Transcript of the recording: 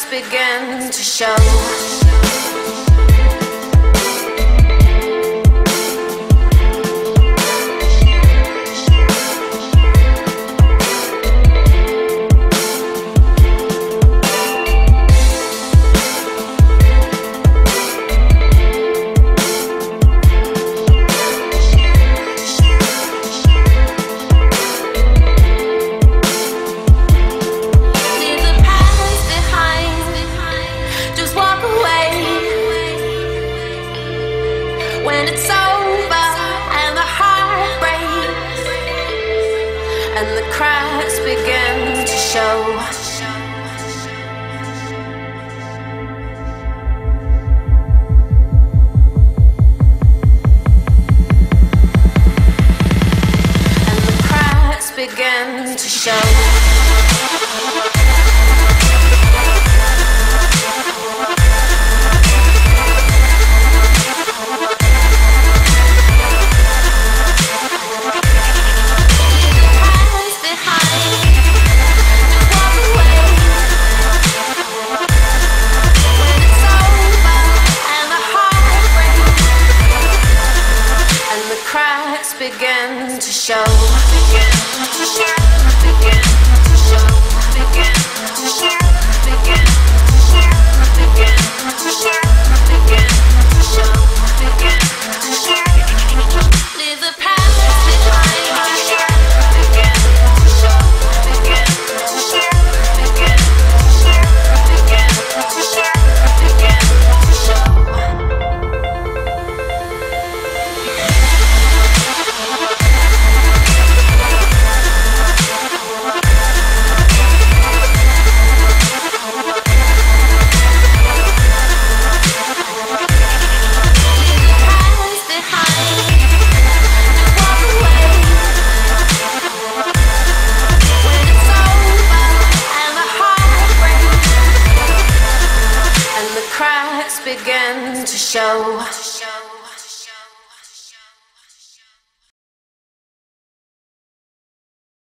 begin to show. When it's over and the heart breaks and the cracks begin to show. And the cracks begin to show. Begin to show. Begin to show. Begin to show. Begin to show. Begin to show. Begin to show. Begin to show. Begin to show. Leave the past behind. Begin to show. Begin to show. Begin to show. Begin to show. Begin to show. Begin to show.